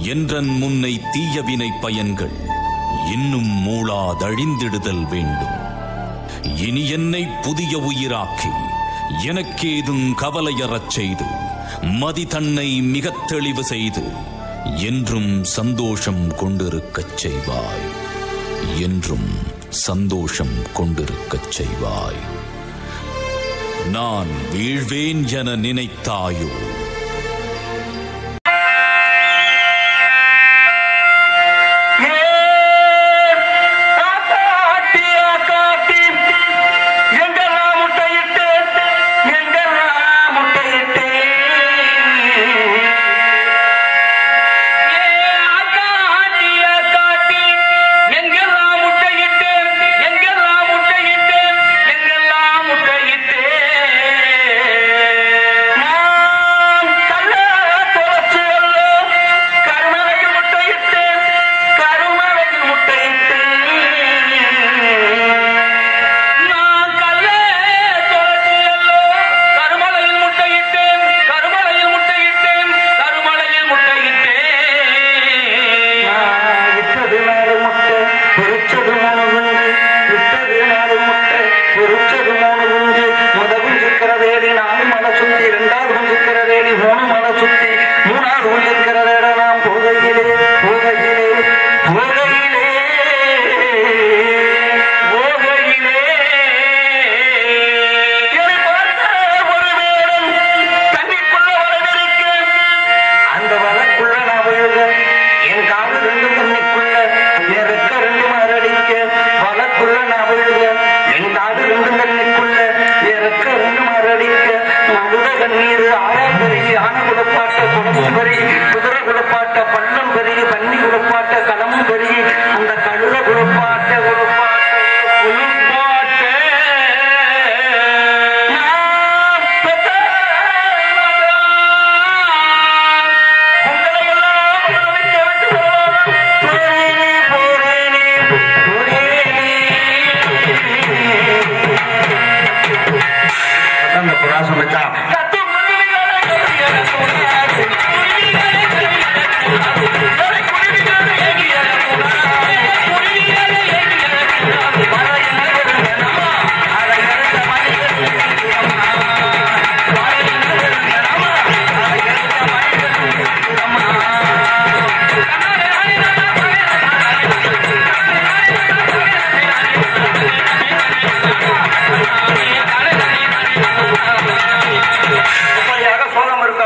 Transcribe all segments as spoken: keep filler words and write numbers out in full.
என்றன் முன்னை தீயவினை பயன்கள் இன்னும் மூளாதழிந்திடுதல் வேண்டும். இனி என்னை புதிய உயிராக்கி எனக்கேதும் கவலையறச் செய்து மதி தன்னை மிகத் தெளிவு செய்து என்றும் சந்தோஷம் கொண்டிருக்கச் செய்வாய். என்றும் சந்தோஷம் கொண்டிருக்கச் செய்வாய். நான் வீழ்வேன் என நினைத்தாயோ?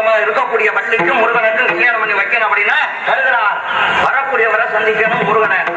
முருகனுக்கு கல்யாணம் பண்ணி வைக்கணும் அப்படின்னா கருதுறார். வரக்கூடியவரை சந்திக்கணும் முருகனை.